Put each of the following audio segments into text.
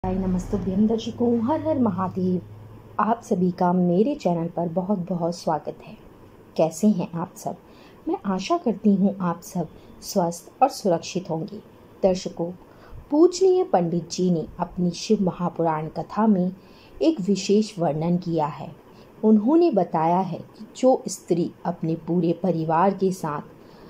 हाय नमस्तुभ्यम दर्शकों, हर हर महादेव। आप सभी का मेरे चैनल पर बहुत बहुत स्वागत है। कैसे हैं आप सब? मैं आशा करती हूँ आप सब स्वस्थ और सुरक्षित होंगे। दर्शकों, पूजनीय पंडित जी ने अपनी शिव महापुराण कथा में एक विशेष वर्णन किया है। उन्होंने बताया है कि जो स्त्री अपने पूरे परिवार के साथ,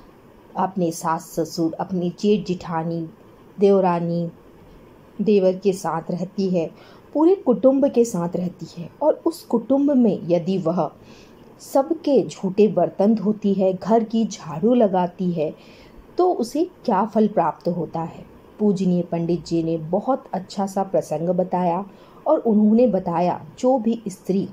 अपने सास ससुर, अपनी जेठ जिठानी, देवरानी, देवर के साथ रहती है, पूरे कुटुंब के साथ रहती है, और उस कुटुंब में यदि वह सबके झूठे बर्तन धोती है, घर की झाड़ू लगाती है, तो उसे क्या फल प्राप्त होता है। पूजनीय पंडित जी ने बहुत अच्छा सा प्रसंग बताया और उन्होंने बताया जो भी स्त्री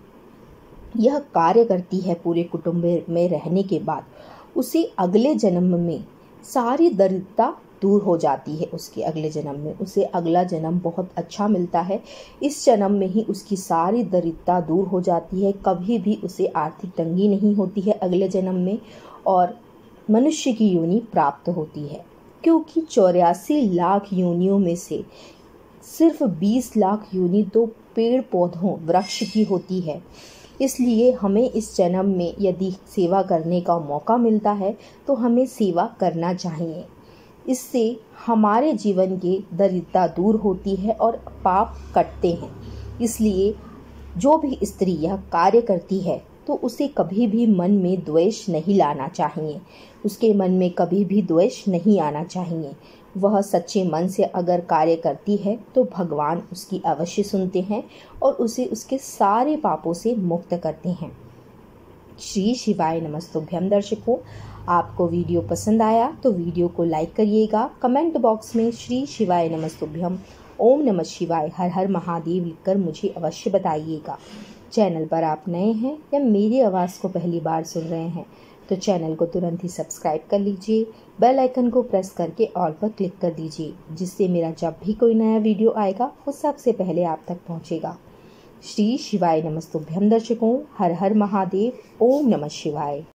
यह कार्य करती है पूरे कुटुंब में रहने के बाद, उसे अगले जन्म में सारी दरिद्रता दूर हो जाती है। उसके अगले जन्म में उसे अगला जन्म बहुत अच्छा मिलता है। इस जन्म में ही उसकी सारी दरिद्रता दूर हो जाती है। कभी भी उसे आर्थिक तंगी नहीं होती है अगले जन्म में, और मनुष्य की योनि प्राप्त होती है। क्योंकि 84 लाख योनियों में से सिर्फ 20 लाख योनि तो पेड़ पौधों वृक्ष की होती है। इसलिए हमें इस जन्म में यदि सेवा करने का मौका मिलता है तो हमें सेवा करना चाहिए। इससे हमारे जीवन की दरिद्रता दूर होती है और पाप कटते हैं। इसलिए जो भी स्त्री यह कार्य करती है तो उसे कभी भी मन में द्वेष नहीं लाना चाहिए। उसके मन में कभी भी द्वेष नहीं आना चाहिए। वह सच्चे मन से अगर कार्य करती है तो भगवान उसकी अवश्य सुनते हैं और उसे उसके सारे पापों से मुक्त करते हैं। श्री शिवाय नमस्तुभ्यम। दर्शकों, आपको वीडियो पसंद आया तो वीडियो को लाइक करिएगा। कमेंट बॉक्स में श्री शिवाय नमस्तुभ्यम, ओम नमः शिवाय, हर हर महादेव लिखकर मुझे अवश्य बताइएगा। चैनल पर आप नए हैं या मेरी आवाज़ को पहली बार सुन रहे हैं तो चैनल को तुरंत ही सब्सक्राइब कर लीजिए। बेल आइकन को प्रेस करके ऑल पर क्लिक कर दीजिए, जिससे मेरा जब भी कोई नया वीडियो आएगा वो सबसे पहले आप तक पहुंचेगा। श्री शिवाय नमस्तुभ्यम। दर्शकों, हर हर महादेव, ओम नमः शिवाय।